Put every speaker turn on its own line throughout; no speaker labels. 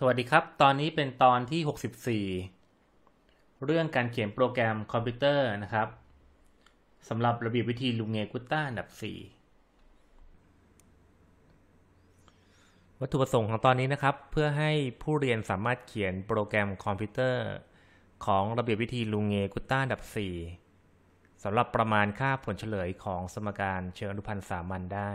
สวัสดีครับ ตอนนี้เป็นตอนที่64เรื่องการเขียนโปรแกรมคอมพิวเตอร์นะครับสำหรับระเบียบวิธีลุงเงกุต้าอันดับ4วัตถุประสงค์ของตอนนี้นะครับเพื่อให้ผู้เรียนสามารถเขียนโปรแกรมคอมพิวเตอร์ของระเบียบวิธีลุงเงกุต้าอันดับ4สำหรับประมาณค่าผลเฉลยของสมการเชิงอนุพันธ์สามัญได้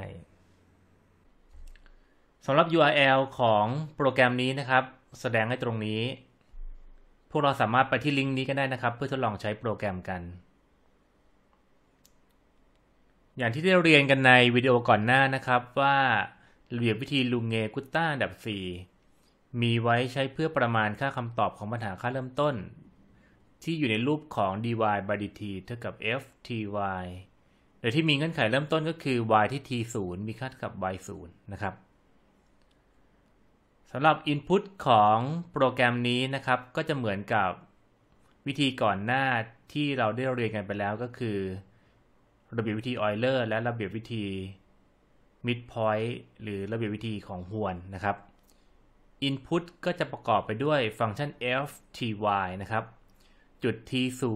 สำหรับ URL ของโปรแกรมนี้นะครับแสดงให้ตรงนี้พวกเราสามารถไปที่ลิงก์นี้กันได้นะครับเพื่อทดลองใช้โปรแกรมกันอย่างที่ได้เรียนกันในวิดีโอก่อนหน้านะครับว่าระเบียบวิธีลุงเงกุต้าอันดับ4มีไว้ใช้เพื่อประมาณค่าคำตอบของปัญหาค่าเริ่มต้นที่อยู่ในรูปของ dy by dt เท่ากับ f ty โดยที่มีเงื่อนไขเริ่มต้นก็คือ y ที่ t 0มีค่าเท่ากับ y 0นะครับสำหรับ Input ของโปรแกรมนี้นะครับก็จะเหมือนกับวิธีก่อนหน้าที่เราได้เรียนกันไปแล้วก็คือระเบียบวิธี Euler และระเบียบวิธี Midpoint หรือระเบียบวิธีของฮวนนะครับ Input ก็จะประกอบไปด้วยฟังก์ชัน f ty นะครับจุด t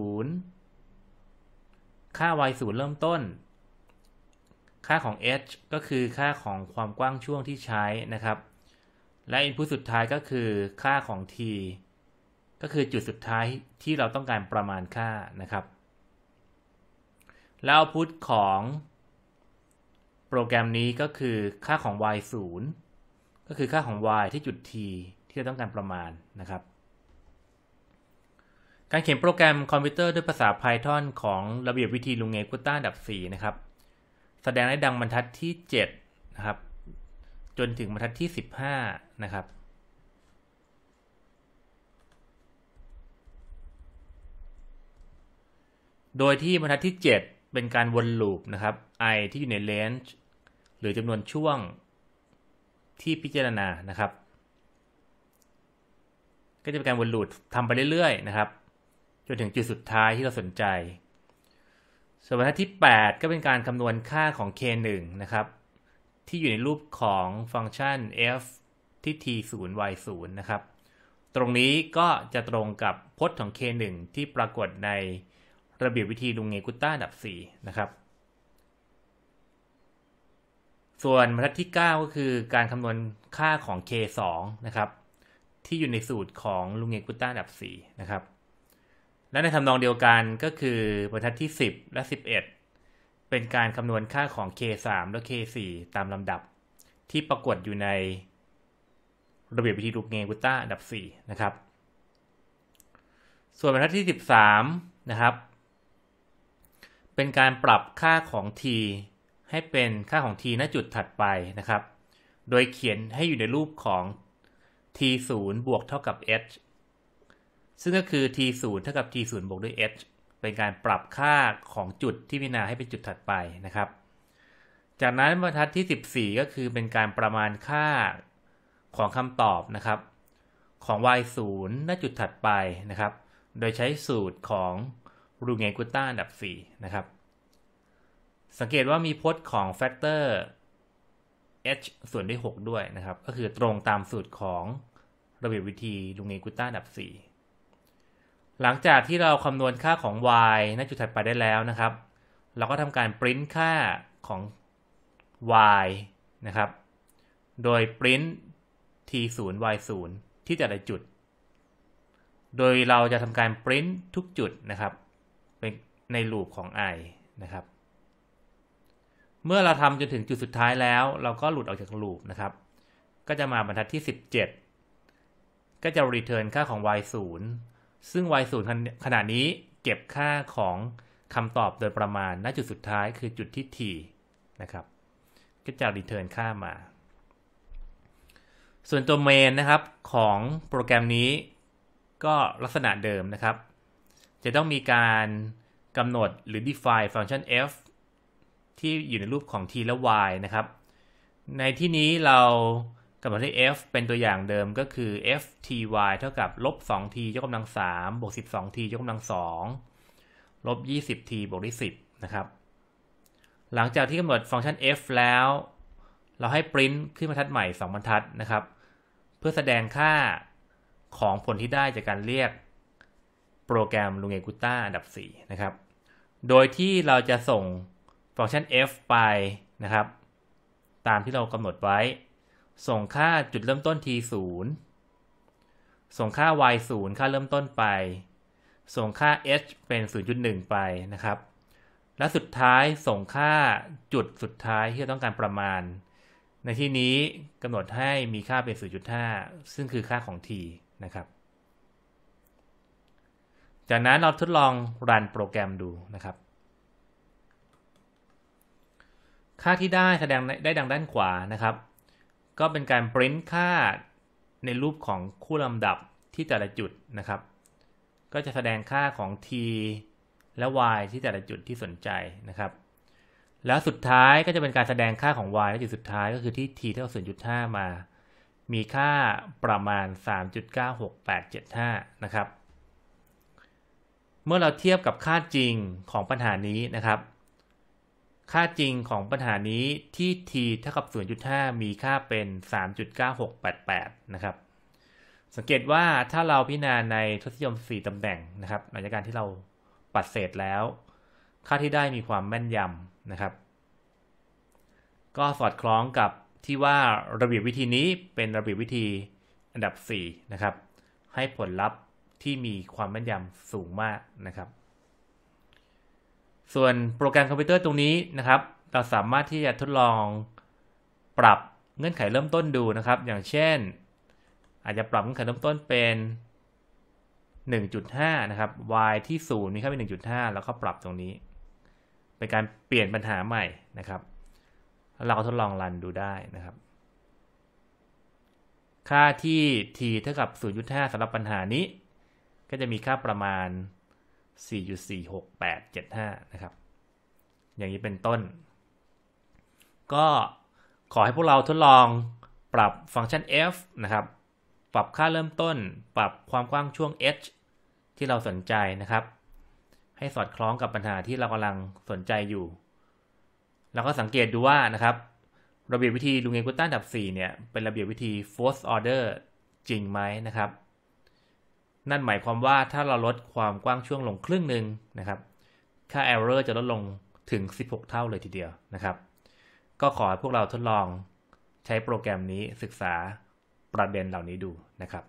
0ค่า y 0เริ่มต้นค่าของ h ก็คือค่าของความกว้างช่วงที่ใช้นะครับและ input สุดท้ายก็คือค่าของ t ก็คือจุดสุดท้ายที่เราต้องการประมาณค่านะครับแล้ว output ของโปรแกรมนี้ก็คือค่าของ y 0ก็คือค่าของ y ที่จุด t ที่เราต้องการประมาณนะครับการเขียนโปรแกรมคอมพิวเตอร์ด้วยภาษา Python ของระเบียบวิธีลุงเงกุต้าอันดับ4นะครับแสดงได้ดังบรรทัดที่7นะครับจนถึงบรรทัดที่15นะครับโดยที่บรรทัดที่7เป็นการวนลูปนะครับ i ที่อยู่ใน range หรือจำนวนช่วงที่พิจารณานะครับก็จะเป็นการวนลูปทำไปเรื่อยๆนะครับจนถึงจุดสุดท้ายที่เราสนใจส่วนบรรทัดที่8ก็เป็นการคำนวณค่าของ k1 นะครับที่อยู่ในรูปของฟังก์ชัน f ที่ t 0 y 0นะครับตรงนี้ก็จะตรงกับพจน์ของ k1 ที่ปรากฏในระเบียบวิธีลุงเงกุต้าอันดับ4นะครับส่วนบรรทัดที่9ก็คือการคำนวณค่าของ k2 นะครับที่อยู่ในสูตรของลุงเงกุต้าอันดับ4นะครับและในทำนองเดียวกันก็คือบรรทัดที่10และ11เป็นการคำนวณค่าของ k3 และ k4 ตามลำดับที่ปรากฏอยู่ในระเบียบวิธีลุงเงกุต้าอันดับ4นะครับส่วนบรรทัดที่13นะครับเป็นการปรับค่าของ t ให้เป็นค่าของ t ณจุดถัดไปนะครับโดยเขียนให้อยู่ในรูปของ t 0บวกเท่ากับ h ซึ่งก็คือ t 0เท่ากับ t 0บวกด้วย h เป็นการปรับค่าของจุดที่พิจารณาให้เป็นจุดถัดไปนะครับจากนั้นบรรทัดที่14ก็คือเป็นการประมาณค่าของคำตอบนะครับของ y 0ณจุดถัดไปนะครับโดยใช้สูตรของลุงเงกุต้าอันดับ4นะครับสังเกตว่ามีพจน์ของแฟกเตอร์ h ส่วนด้วย6ด้วยนะครับก็คือตรงตามสูตรของระเบียบวิธีลุงเงกุต้าอันดับ4หลังจากที่เราคำนวณค่าของ y ณจุดถัดไปได้แล้วนะครับเราก็ทำการปริ้นค่าของ y นะครับโดยปริ้น t 0 y 0ที่แต่ละจุดโดยเราจะทำการปริ้นทุกจุดนะครับในลูปของ i นะครับเมื่อเราทำจนถึงจุดสุดท้ายแล้วเราก็หลุดออกจากลูปนะครับก็จะมาบรรทัดที่17ก็จะ return ค่าของ y 0ซึ่ง y 0ขณะนี้เก็บค่าของคำตอบโดยประมาณณจุดสุดท้ายคือจุดที่ t นะครับก็จะ return ค่ามาส่วนตัว main นะครับของโปรแกรมนี้ก็ลักษณะเดิมนะครับจะต้องมีการกำหนดหรือ define ฟังก์ชัน f ที่อยู่ในรูปของ t และ y นะครับในที่นี้เรากำหนดให้ f เป็นตัวอย่างเดิมก็คือ f ty เท่ากับลบ 2t ยกกำลัง3บวก 12t ยกกำลัง2ลบ 20t บวกด้วย10นะครับหลังจากที่กำหนดฟังก์ชัน f แล้วเราให้ print ขึ้นบรรทัดใหม่2บรรทัดนะครับเพื่อแสดงค่าของผลที่ได้จากการเรียกโปรแกรม Runge-Kutta อันดับ 4 นะครับโดยที่เราจะส่งฟังก์ชัน f ไปนะครับตามที่เรากำหนดไว้ส่งค่าจุดเริ่มต้น t 0ส่งค่า y 0ค่าเริ่มต้นไปส่งค่า h เป็น 0.1 ไปนะครับและสุดท้ายส่งค่าจุดสุดท้ายที่เราต้องการประมาณในที่นี้กำหนดให้มีค่าเป็น 0.5 ซึ่งคือค่าของ t นะครับจากนั้นเราทดลองรันโปรแกรมดูนะครับค่าที่ได้แสดงได้ดังด้านขวานะครับก็เป็นการปริ้นค่าในรูปของคู่ลำดับที่แต่ละจุดนะครับก็จะแสดงค่าของ t และ y ที่แต่ละจุดที่สนใจนะครับแล้วสุดท้ายก็จะเป็นการแสดงค่าของ y และจุดสุดท้ายก็คือที่ t เท่า 0.5 มามีค่าประมาณ 3.96875 นะครับเมื่อเราเทียบกับค่าจริงของปัญหานี้นะครับค่าจริงของปัญหานี้ที่ t เท่ากับ 0.5 มีค่าเป็น 3.9688 นะครับสังเกตว่าถ้าเราพิจารณาในทศนิยม4ตำแหน่งนะครับหลังจากการที่เราปัดเศษแล้วค่าที่ได้มีความแม่นยำนะครับก็สอดคล้องกับที่ว่าระเบียบวิธีนี้เป็นระเบียบวิธีอันดับ 4 นะครับให้ผลลัพธ์ที่มีความแม่นยำสูงมากนะครับส่วนโปรแกรมคอมพิวเตอร์ตรงนี้นะครับเราสามารถที่จะทดลองปรับเงื่อนไขเริ่มต้นดูนะครับอย่างเช่นอาจจะปรับเงื่อนไขเริ่มต้นเป็น 1.5 นะครับ y ที่ 0 มีค่าเป็น 1.5 แล้วก็ปรับตรงนี้เป็นการเปลี่ยนปัญหาใหม่นะครับเราก็ทดลองรันดูได้นะครับค่าที่ t เท่ากับ 0.5 สำหรับปัญหานี้ก็จะมีค่าประมาณ 4.46875 นะครับอย่างนี้เป็นต้นก็ขอให้พวกเราทดลองปรับฟังก์ชัน f นะครับปรับค่าเริ่มต้นปรับความกว้างช่วง h ที่เราสนใจนะครับให้สอดคล้องกับปัญหาที่เรากำลังสนใจอยู่แล้วก็สังเกตดูว่านะครับระเบียบวิธีRunge-Kuttaอันดับ 4 เนี่ยเป็นระเบียบวิธี fourth order จริงไหมนะครับนั่นหมายความว่าถ้าเราลดความกว้างช่วงลงครึ่งหนึ่งนะครับค่า error จะลดลงถึง16เท่าเลยทีเดียวนะครับก็ขอให้พวกเราทดลองใช้โปรแกรมนี้ศึกษาประเด็นเหล่านี้ดูนะครับ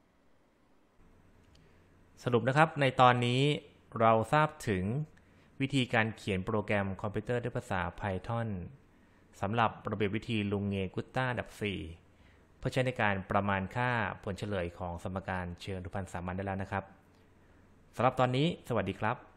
สรุปนะครับในตอนนี้เราทราบถึงวิธีการเขียนโปรแกรมคอมพิวเตอร์ด้วยภาษา Python สำหรับระเบียบวิธีRunge-Kuttaอันดับ 4 เพื่อใช้ในการประมาณค่าผลเฉลยของสมการเชิงอนุพันธ์สามัญได้แล้วนะครับสำหรับตอนนี้สวัสดีครับ